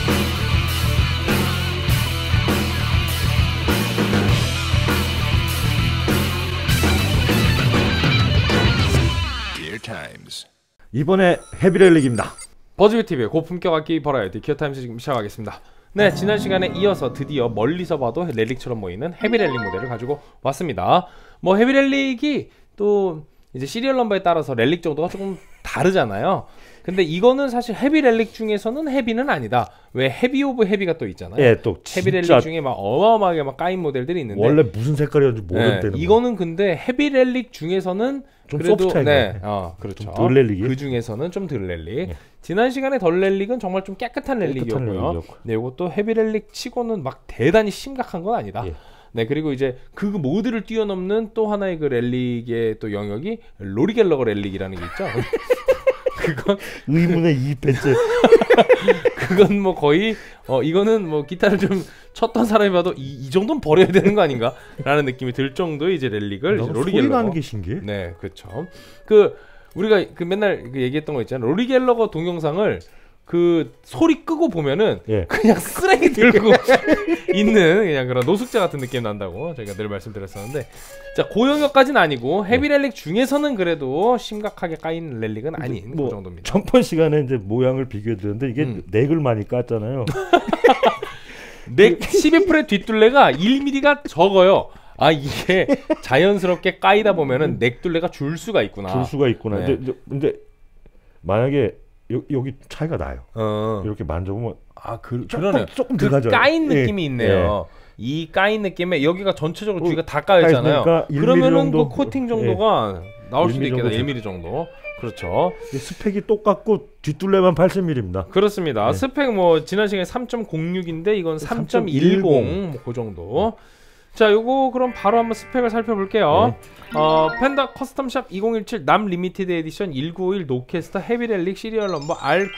이번에 헤비렐릭입니다. 버즈비TV의 고품격 악기 버라이어티 기어타임즈 지금 시작하겠습니다. 네, 지난 시간에 이어서 드디어 멀리서 봐도 렐릭처럼 보이는 헤비렐릭 모델을 가지고 왔습니다. 뭐 헤비렐릭이 또 이제 시리얼 넘버에 따라서 렐릭 정도가 조금 다르잖아요. 근데 이거는 사실 헤비렐릭 중에서는 헤비는 아니다. 왜 헤비 오브 헤비가 또 있잖아요. 예, 또 헤비렐릭 중에 막 어마어마하게 막 까인 모델들이 있는데 원래 무슨 색깔이었는지 모르는 네, 이거는 근데 헤비렐릭 중에서는 좀 그래도 소프트한 네, 그렇죠. 덜 렐릭이? 그 중에서는 좀 덜 렐릭. 예. 지난 시간에 덜 렐릭은 정말 좀 깨끗한 렐릭이었고요. 네, 이것도 헤비 렐릭 치고는 막 대단히 심각한 건 아니다. 예. 네, 그리고 이제 그 모드를 뛰어넘는 또 하나의 그 렐릭의 또 영역이 로리 갤러거 렐릭이라는 게 있죠. 그건 의문의 2배째. 그건 뭐 거의 이거는 뭐 기타를 좀 쳤던 사람이 봐도 이 정도는 버려야 되는 거 아닌가라는 느낌이 들 정도의 이제 렐릭을 이제 로리 갤러거. 소리 나는 게 신기해. 네, 그렇죠. 그 우리가 그 맨날 그 얘기했던 거 있잖아요. 로리 갤러거 동영상을 그 소리 끄고 보면은 예. 그냥 쓰레기 들고 있는 그냥 그런 노숙자 같은 느낌 난다고 저희가 늘 말씀드렸었는데, 자, 고영역까지는 아니고 헤비 렐릭 중에서는 그래도 심각하게 까인 렐릭은 아닌 그 정도입니다. 전번 시간에 이제 모양을 비교해 드렸는데 이게 넥을 많이 깠잖아요. 넥 12프렛 뒷둘레가 1mm가 적어요. 아, 이게 자연스럽게 까이다 보면은 넥 둘레가 줄 수가 있구나. 줄 수가 있구나. 네. 근데 만약에 여기 차이가 나요. 이렇게 만져보면 그러네요. 조금 그 들어가죠. 까인 느낌이 있네요. 이 까인 느낌에 여기가 전체적으로 뒤가 다 까였잖아요. 그러면은 그 코팅 정도가 나올 수도 있겠다. 1mm 정도. 그렇죠. 스펙이 똑같고 뒷둘레만 80mm입니다. 그렇습니다. 네. 스펙 뭐 지난 시간에 3.06인데 이건 3.10 뭐 그 정도. 자, 요거 그럼 바로 한번 스펙을 살펴볼게요. 펜더 커스텀샵 2017 남 리미티드 에디션 1951 노캐스터 헤비렐릭 시리얼 넘버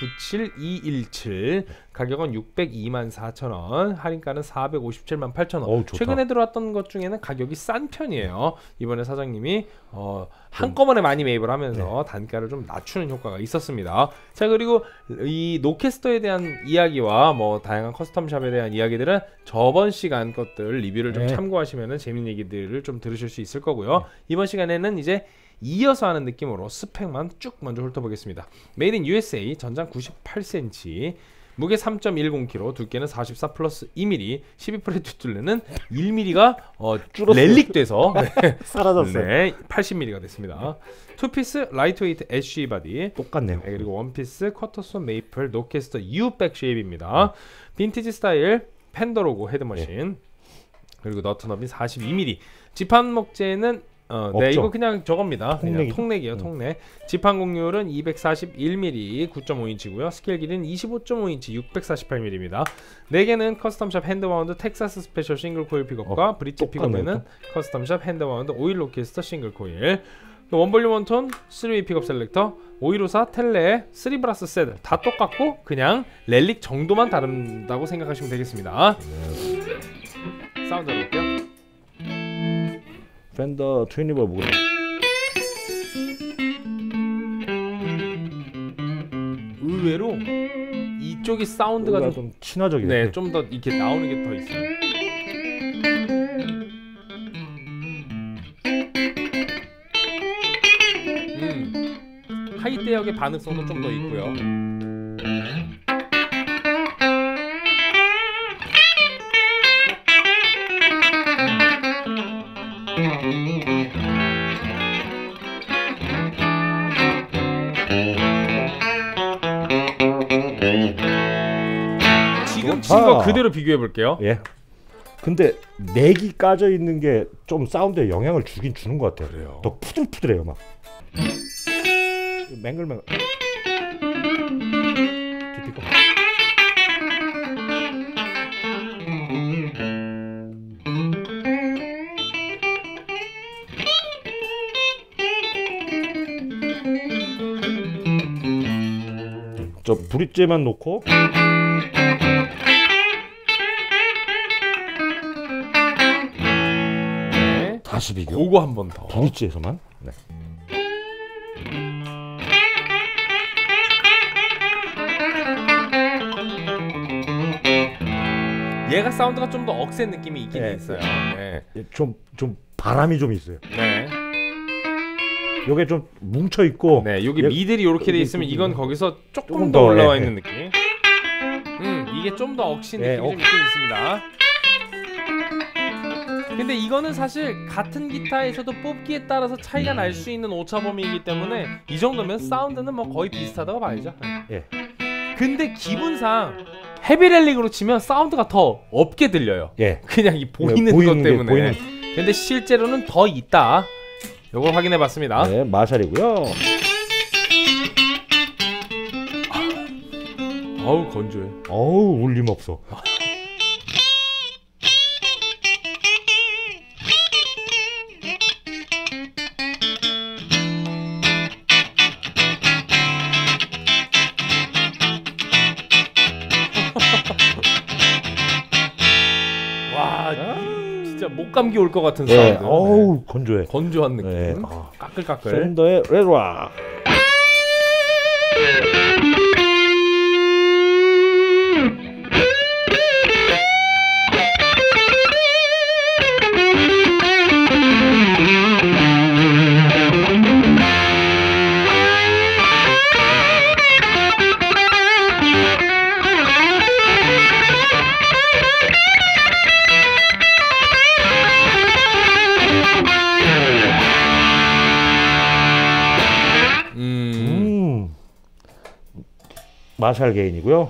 R97217. 가격은 602만4천원, 할인가는 457만8천원. 최근에 들어왔던 것 중에는 가격이 싼 편이에요. 이번에 사장님이 한꺼번에 많이 매입을 하면서 단가를 좀 낮추는 효과가 있었습니다. 자, 그리고 이 노캐스터에 대한 이야기와 뭐 다양한 커스텀샵에 대한 이야기들은 저번 시간 것들 리뷰를 좀 참고하시면 재밌는 얘기들을 좀 들으실 수 있을 거고요. 이번 시간에는 이제 이어서 하는 느낌으로 스펙만 쭉 먼저 훑어보겠습니다. 메이드 인 USA, 전장 98cm, 무게 3.10kg, 두께는 44 플러스 2mm, 12프렛 뒷둘레는 1mm가 렐릭 돼서 사라졌어요. 네, 80mm가 됐습니다. 투피스 라이트웨이트 애쉬 바디 똑같네요. 네, 그리고 원피스 쿼터손 메이플 노캐스터 U 백 쉐입입니다. 빈티지 스타일 펜더 로고 헤드머신, 그리고 너트 너비 42mm. 지판 목재는 네, 이거 그냥 저겁니다. 그냥 통넥이에요. 통넥. 지판 곡률은 241mm 9.5인치고요. 스케일 길이는 25.5인치 648mm입니다. 4개는 커스텀샵 핸드와운드 텍사스 스페셜 싱글 코일 픽업과 브릿지 픽업에는 커스텀샵 핸드와운드 오일 로키스터 싱글 코일, 원볼륨 원톤 3웨이 픽업 셀렉터, 5154 텔레 3브라스 세들 다 똑같고 그냥 렐릭 정도만 다른다고 생각하시면 되겠습니다. 사운드 들어볼게요. 펜더 트윈리버 뭐가? 의외로 이쪽이 사운드가 좀 친화적이에요. 네, 좀 더 이렇게 나오는 게 더 있어요. 하이 대역의 반응성도 좀 더 있고요. 지금 친 거 그대로 비교해 볼게요. 예. 근데 넥이 까져 있는 게 좀 사운드에 영향을 주긴 주는 것 같아요. 그래요. 더 푸들푸들해요, 막. 맹글맹글. 뒤피고. 저 브릿지만 놓고. 다시 비교. 그거 한 번 더. 브릿지에서만. 네. 얘가 사운드가 좀 더 억센 느낌이 있긴 네. 있어요. 네. 좀 바람이 좀 있어요. 네. 요게 좀 뭉쳐 있고. 네, 여기 미들이 이렇게 돼 있으면 이건 거기서 조금 조금 더 더, 올라와 예, 있는 느낌. 이게 좀 더 억신 예, 느낌이 좀 있긴 있습니다. 근데 이거는 사실 같은 기타에서도 뽑기에 따라서 차이가 날 수 있는 오차 범위이기 때문에 이 정도면 사운드는 뭐 거의 비슷하다고 봐야죠. 예. 근데 기분상 헤비렐릭으로 치면 사운드가 더 없게 들려요. 예. 그냥 이 보이는 것 때문에. 근데 실제로는 더 있다. 요거 확인해 봤습니다. 네, 마샬이고요. 어우 건조해. 어우, 울림 없어. 와, 진짜 목 감기 올 것 같은 네, 사운드. 어우, 건조해. 건조한 느낌. 네. 까끌까끌. 샌더의 레드락. 마샬 게인이고요.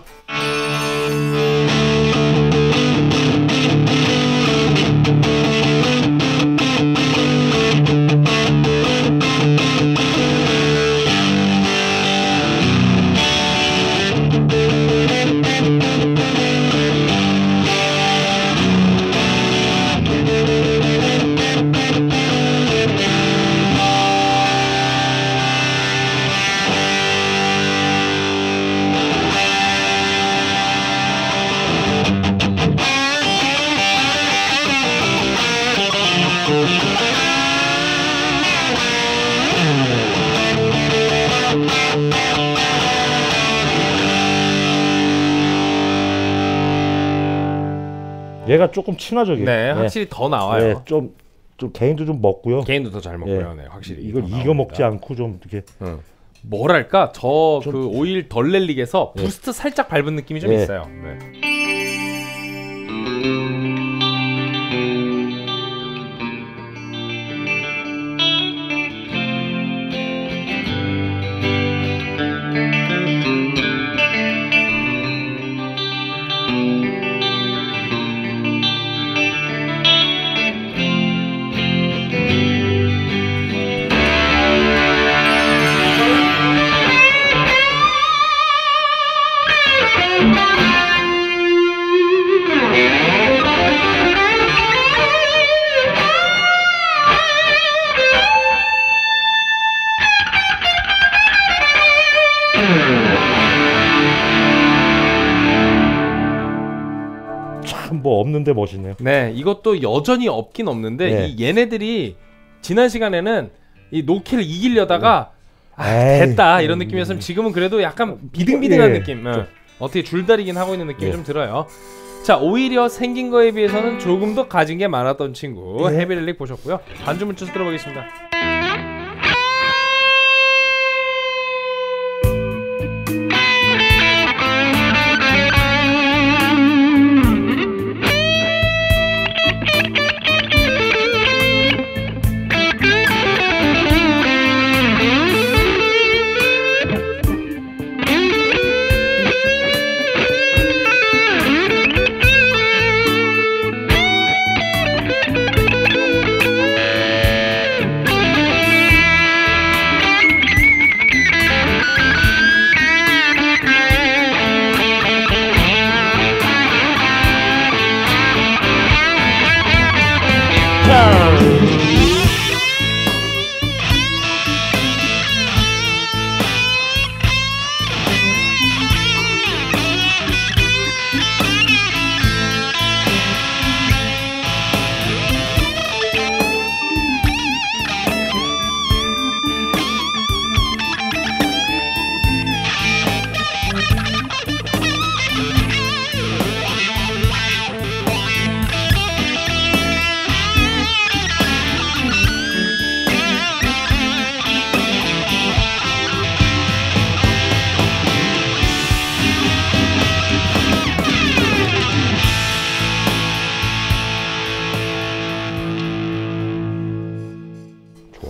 얘가 조금 친화적이에요. 네, 확실히 더 나와요. 네, 좀 개인도 좀 먹고요. 개인도 더 잘 먹고요. 네. 네, 확실히 이걸 이거 먹지 않고 좀 이렇게 뭐랄까 저 그 오일 덜 렐릭에서 부스트 살짝 밟은 느낌이 좀 있어요. 네. 뭐 없는데 멋있네요. 네, 이것도 여전히 없긴 없는데 네. 이 얘네들이 지난 시간에는 이 노키를 이기려다가 에이, 됐다 이런 느낌이었으면 지금은 그래도 약간 비등비등한 예, 느낌. 어떻게 줄다리긴 하고 있는 느낌이 좀 들어요. 자, 오히려 생긴 거에 비해서는 조금 더 가진 게 많았던 친구 헤비렐릭 보셨고요. 반주문 쳐서 들어보겠습니다.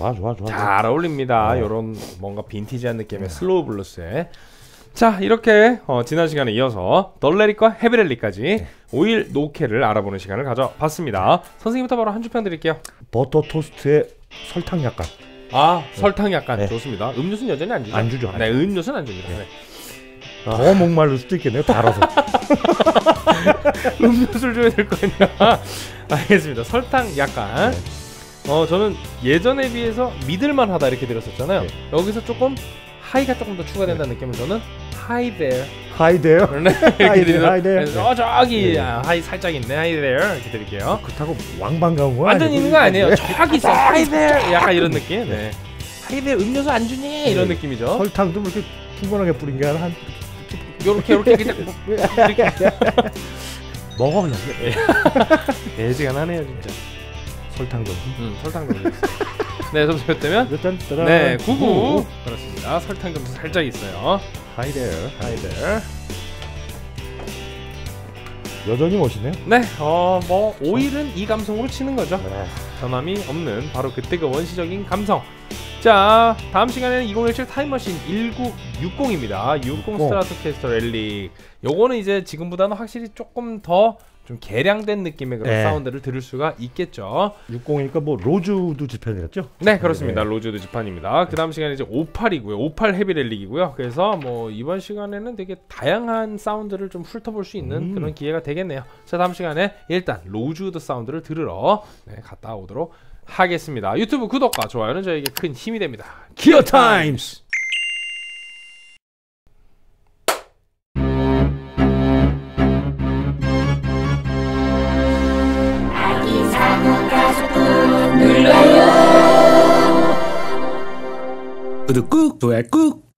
좋아. 잘 어울립니다. 요런 뭔가 빈티지한 느낌의 슬로우 블루스에. 자, 이렇게 지난 시간에 이어서 덜레릭과 헤비렐리까지 오일 노케를 알아보는 시간을 가져봤습니다. 선생님부터 바로 한 줄 평 드릴게요. 버터 토스트에 설탕 약간. 설탕 약간 좋습니다. 음료수는 여전히 안 주죠? 안 주죠. 네, 음료수는 안 줍니다. 네. 더 목마를 수도 있겠네요. 달아서. 음료수를 줘야 될 거 아니야. 알겠습니다. 설탕 약간. 저는 예전에 비해서 믿을만하다 이렇게 들었었잖아요. 여기서 조금 하이가 조금 더 추가된다는 느낌을 저는 하이 there. 하이 데요? 이렇게 드리는. 하이 데요. 저기 하이 살짝 있네. 하이 there 이렇게 드릴게요. 그렇다고 왕방 가온 거 완전 있는 거 아니에요. 저기 있어. 하이 there. 약간 이런 느낌. 네. 하이 there 음료수 안 주니? 이런 느낌이죠. 설탕도 뭐 이렇게 풍부하게 뿌린 게 한 요렇게 그냥 이렇게 먹어 그냥. 애지간하네요 진짜. 설탕 좀. 설탕 좀. 네, 점수 몇 대면? 네, 99. 그렇습니다. 설탕 점수 살짝 있어요. 하이 데요. 하이 there. 여전히 멋있네요. 네, 뭐 오일은 이 감성으로 치는 거죠. 변함이 없는 바로 그때가 원시적인 감성. 자, 다음 시간에는 2017 타임머신 1960입니다. 60 스트라토캐스터 렐릭. 요거는 이제 지금보다는 확실히 조금 더 좀 개량된 느낌의 그런 사운드를 들을 수가 있겠죠. 60이니까 뭐 로즈우드 지판이었죠? 네, 그렇습니다. 로즈우드 지판입니다. 그 다음 시간에 이제 58이고요. 58 헤비 렐릭이고요. 그래서 뭐 이번 시간에는 되게 다양한 사운드를 좀 훑어볼 수 있는 그런 기회가 되겠네요. 자, 다음 시간에 일단 로즈우드 사운드를 들으러 갔다 오도록 하겠습니다. 유튜브 구독과 좋아요는 저에게 큰 힘이 됩니다. 기어 타임스. 구독 꾹, 좋아요 꾹.